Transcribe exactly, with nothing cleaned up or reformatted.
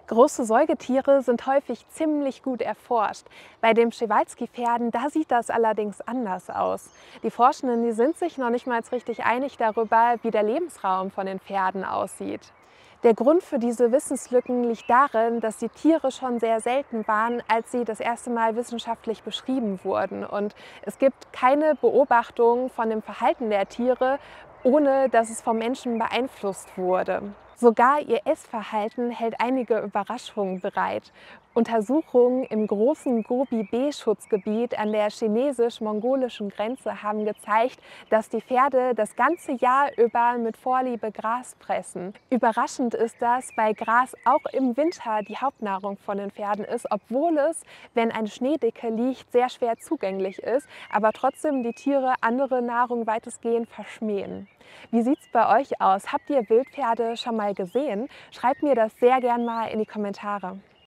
Große Säugetiere sind häufig ziemlich gut erforscht. Bei den Przewalski-Pferden, da sieht das allerdings anders aus. Die Forschenden, die sind sich noch nicht mal richtig einig darüber, wie der Lebensraum von den Pferden aussieht. Der Grund für diese Wissenslücken liegt darin, dass die Tiere schon sehr selten waren, als sie das erste Mal wissenschaftlich beschrieben wurden. Und es gibt keine Beobachtung von dem Verhalten der Tiere, ohne dass es vom Menschen beeinflusst wurde. Sogar ihr Essverhalten hält einige Überraschungen bereit. Untersuchungen im großen Gobi-B-Schutzgebiet an der chinesisch-mongolischen Grenze haben gezeigt, dass die Pferde das ganze Jahr über mit Vorliebe Gras fressen. Überraschend ist das, weil Gras auch im Winter die Hauptnahrung von den Pferden ist, obwohl es, wenn eine Schneedecke liegt, sehr schwer zugänglich ist, aber trotzdem die Tiere andere Nahrung weitestgehend verschmähen. Wie sieht es bei euch aus? Habt ihr Wildpferde schon mal gesehen? Schreibt mir das sehr gern mal in die Kommentare.